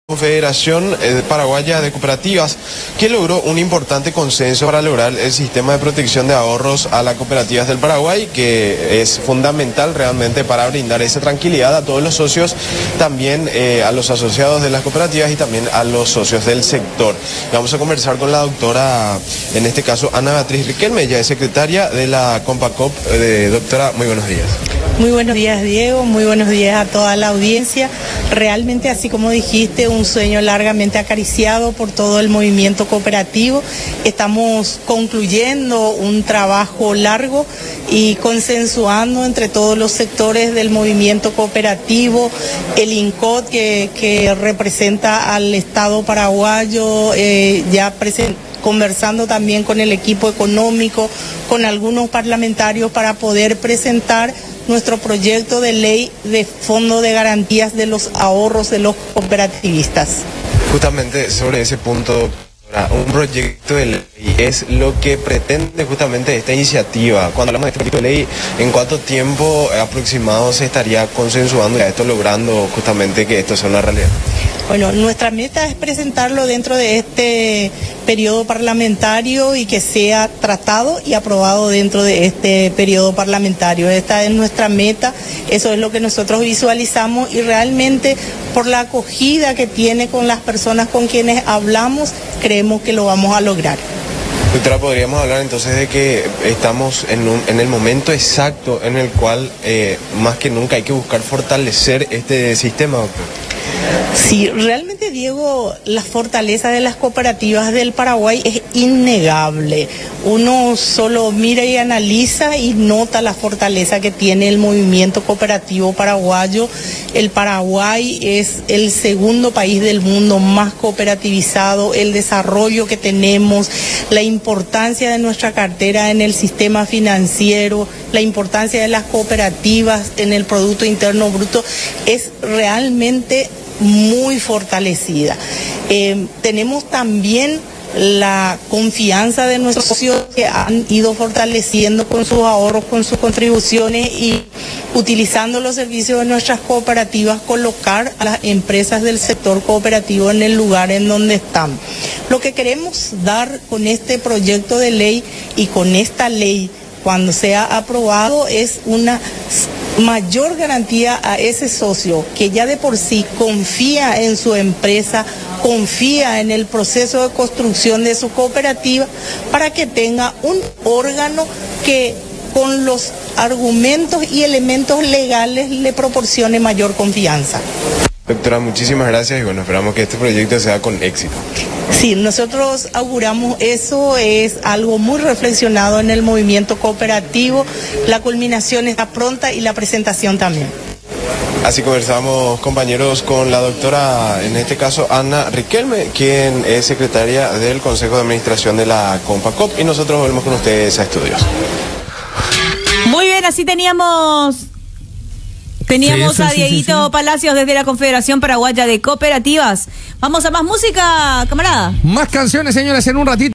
Confederación Paraguaya de Cooperativas, que logró un importante consenso para lograr el sistema de protección de ahorros a las cooperativas del Paraguay, que es fundamental realmente para brindar esa tranquilidad a todos los socios, también a los asociados de las cooperativas y también a los socios del sector. Vamos a conversar con la doctora, en este caso Ana Beatriz Riquelme, ella es secretaria de la COMPACOP. Doctora, muy buenos días. Muy buenos días, Diego, muy buenos días a toda la audiencia. Realmente, así como dijiste, un sueño largamente acariciado por todo el movimiento cooperativo. Estamos concluyendo un trabajo largo y consensuando entre todos los sectores del movimiento cooperativo, el INCOT que representa al Estado paraguayo, conversando también con el equipo económico, con algunos parlamentarios para poder presentar nuestro proyecto de ley de fondo de garantías de los ahorros de los cooperativistas. Justamente sobre ese punto, un proyecto de ley es lo que pretende justamente esta iniciativa. Cuando hablamos de este proyecto de ley, ¿en cuánto tiempo aproximado se estaría consensuando ya esto, logrando justamente que esto sea una realidad? Bueno, nuestra meta es presentarlo dentro de este periodo parlamentario y que sea tratado y aprobado dentro de este periodo parlamentario. Esta es nuestra meta, eso es lo que nosotros visualizamos y realmente por la acogida que tiene con las personas con quienes hablamos, creemos que lo vamos a lograr. Doctora, podríamos hablar entonces de que estamos en el momento exacto en el cual más que nunca hay que buscar fortalecer este sistema, doctor. Sí, realmente, Diego, la fortaleza de las cooperativas del Paraguay es innegable. Uno solo mira y analiza y nota la fortaleza que tiene el movimiento cooperativo paraguayo. El Paraguay es el segundo país del mundo más cooperativizado, el desarrollo que tenemos, la importancia de nuestra cartera en el sistema financiero, la importancia de las cooperativas en el Producto Interno Bruto es realmente muy fortalecida. Tenemos también la confianza de nuestros socios que han ido fortaleciendo con sus ahorros, con sus contribuciones y utilizando los servicios de nuestras cooperativas, colocar a las empresas del sector cooperativo en el lugar en donde están. Lo que queremos dar con este proyecto de ley y con esta ley, cuando sea aprobado, es una mayor garantía a ese socio que ya de por sí confía en su empresa, confía en el proceso de construcción de su cooperativa, para que tenga un órgano que con los argumentos y elementos legales le proporcione mayor confianza. Doctora, muchísimas gracias y bueno, esperamos que este proyecto sea con éxito. Sí, nosotros auguramos eso, es algo muy reflexionado en el movimiento cooperativo, la culminación está pronta y la presentación también. Así conversamos, compañeros, con la doctora, en este caso Ana Riquelme, quien es secretaria del Consejo de Administración de la COMPACOP, y nosotros volvemos con ustedes a estudios. Muy bien, así teníamos a Dieguito Palacios desde la Confederación Paraguaya de Cooperativas. Vamos a más música, camarada. Más canciones, señores, en un ratito.